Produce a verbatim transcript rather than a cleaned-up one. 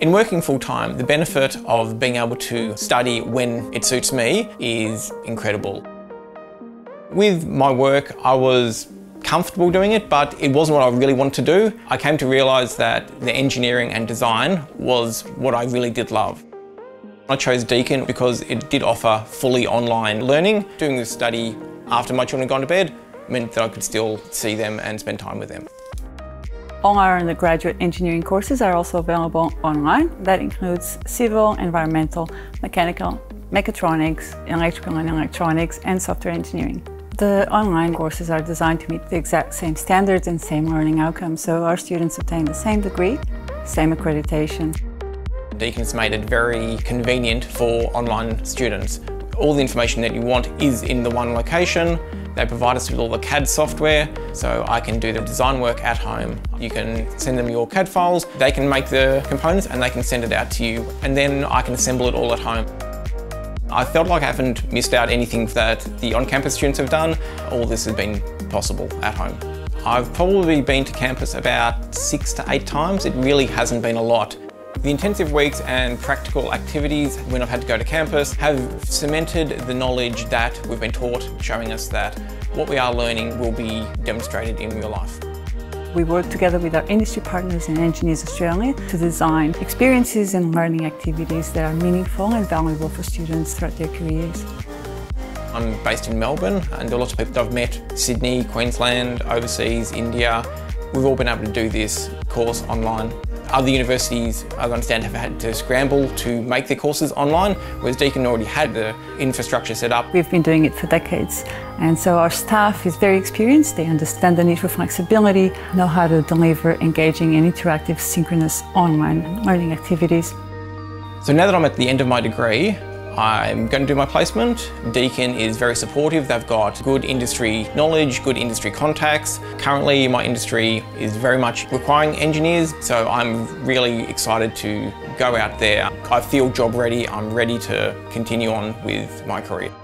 In working full-time, the benefit of being able to study when it suits me is incredible. With my work, I was comfortable doing it, but it wasn't what I really wanted to do. I came to realise that the engineering and design was what I really did love. I chose Deakin because it did offer fully online learning. Doing this study after my children had gone to bed meant that I could still see them and spend time with them. All our undergraduate engineering courses are also available online. That includes civil, environmental, mechanical, mechatronics, electrical and electronics, and software engineering. The online courses are designed to meet the exact same standards and same learning outcomes, so our students obtain the same degree, same accreditation. Deakin's made it very convenient for online students. All the information that you want is in the one location. They provide us with all the C A D software, so I can do the design work at home. You can send them your C A D files, they can make the components and they can send it out to you, and then I can assemble it all at home. I felt like I haven't missed out anything that the on-campus students have done. All this has been possible at home. I've probably been to campus about six to eight times. It really hasn't been a lot. The intensive weeks and practical activities when I've had to go to campus have cemented the knowledge that we've been taught, showing us that what we are learning will be demonstrated in real life. We work together with our industry partners in Engineers Australia to design experiences and learning activities that are meaningful and valuable for students throughout their careers. I'm based in Melbourne, and there are lots of people that I've met, Sydney, Queensland, overseas, India. We've all been able to do this course online. Other universities, I understand, have had to scramble to make their courses online, whereas Deakin already had the infrastructure set up. We've been doing it for decades, and so our staff is very experienced. They understand the need for flexibility, know how to deliver engaging and interactive synchronous online learning activities. So now that I'm at the end of my degree, I'm going to do my placement. Deakin is very supportive. They've got good industry knowledge, good industry contacts. Currently, my industry is very much requiring engineers, so I'm really excited to go out there. I feel job ready. I'm ready to continue on with my career.